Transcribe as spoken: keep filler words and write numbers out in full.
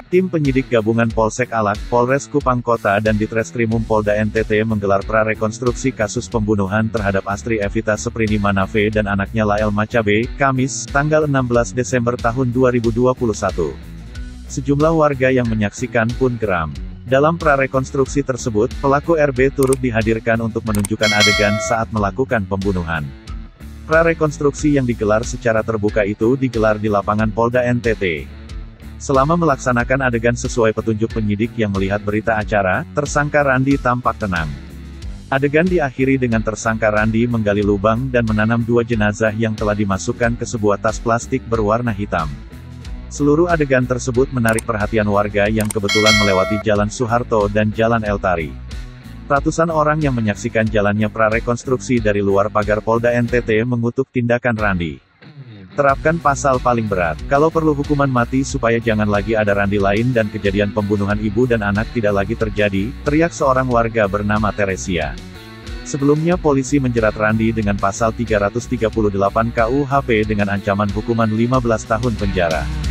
Tim penyidik gabungan Polsek Alak, Polres Kupang Kota dan Ditreskrimum Polda N T T menggelar prarekonstruksi kasus pembunuhan terhadap Astri Evita Seprini Manave dan anaknya Lael Macabe, Kamis, tanggal enam belas Desember tahun dua ribu dua puluh satu. Sejumlah warga yang menyaksikan pun geram. Dalam prarekonstruksi tersebut, pelaku R B turut dihadirkan untuk menunjukkan adegan saat melakukan pembunuhan. Prarekonstruksi yang digelar secara terbuka itu digelar di lapangan Polda N T T. Selama melaksanakan adegan sesuai petunjuk penyidik yang melihat berita acara, tersangka Randi tampak tenang. Adegan diakhiri dengan tersangka Randi menggali lubang dan menanam dua jenazah yang telah dimasukkan ke sebuah tas plastik berwarna hitam. Seluruh adegan tersebut menarik perhatian warga yang kebetulan melewati Jalan Soeharto dan Jalan El Tari. Ratusan orang yang menyaksikan jalannya prarekonstruksi dari luar pagar Polda N T T mengutuk tindakan Randi. Terapkan pasal paling berat, kalau perlu hukuman mati supaya jangan lagi ada Randi lain dan kejadian pembunuhan ibu dan anak tidak lagi terjadi, teriak seorang warga bernama Teresia. Sebelumnya polisi menjerat Randi dengan pasal tiga ratus tiga puluh delapan K U H P dengan ancaman hukuman lima belas tahun penjara.